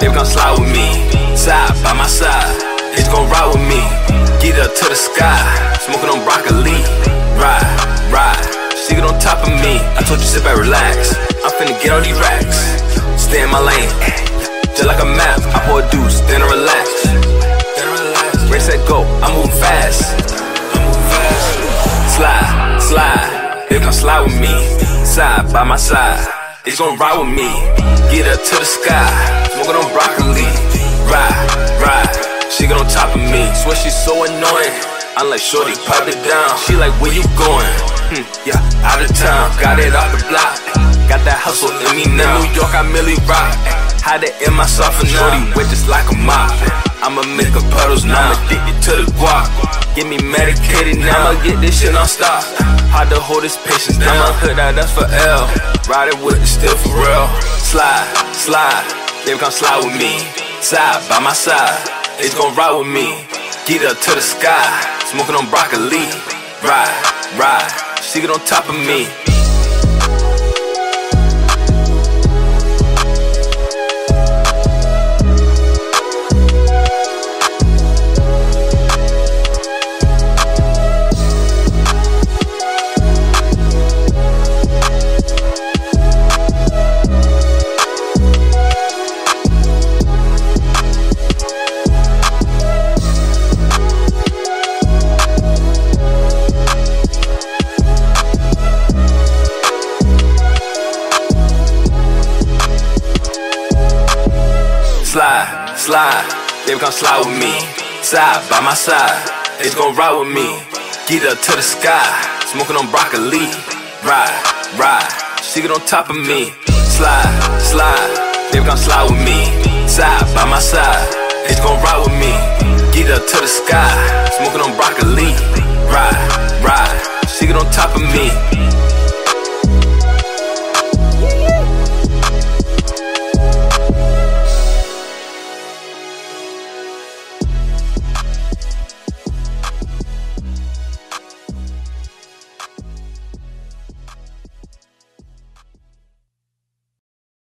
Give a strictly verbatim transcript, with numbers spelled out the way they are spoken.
Baby, come slide with me, side by my side. It's gon' ride with me, get up to the sky. Smoking on broccoli, ride, ride. She get on top of me, I told you sit back, relax. I'm finna get all these racks, stay in my lane, just like a map. I pour a deuce, then I relax. Race set go, I'm moving fast. Slide, slide, baby, come slide with me, side by my side. It's gon' ride with me, get up to the sky. Smoking on broccoli, ride, ride. She get on top of me, swear she's so annoying. I'm like, shorty, pop it down. She like, where you going? Hmm, yeah, out of town, got it off the block. Got that hustle in me now. New York, I merely rock. Had it in my soft and shorty wet just like a mop. I'ma make her puddles now. I'm addicted to the guap. Get me medicated now. I'ma get this shit on stop. Hard to hold this patience down. I'ma hood out, that's for L. Ride it with it still for real. Slide, slide, baby, come slide with me, side by my side. It's gon' ride with me, get up to the sky. Smoking on broccoli, ride, ride. She get on top of me. Slide, slide, baby, come slide with me, side by my side. It's gon' ride with me, get up to the sky. Smoking on broccoli, ride, ride. She get on top of me. Slide, slide, baby, come slide with me, side by my side. It's gon' ride with me, get up to the sky. Smoking on broccoli.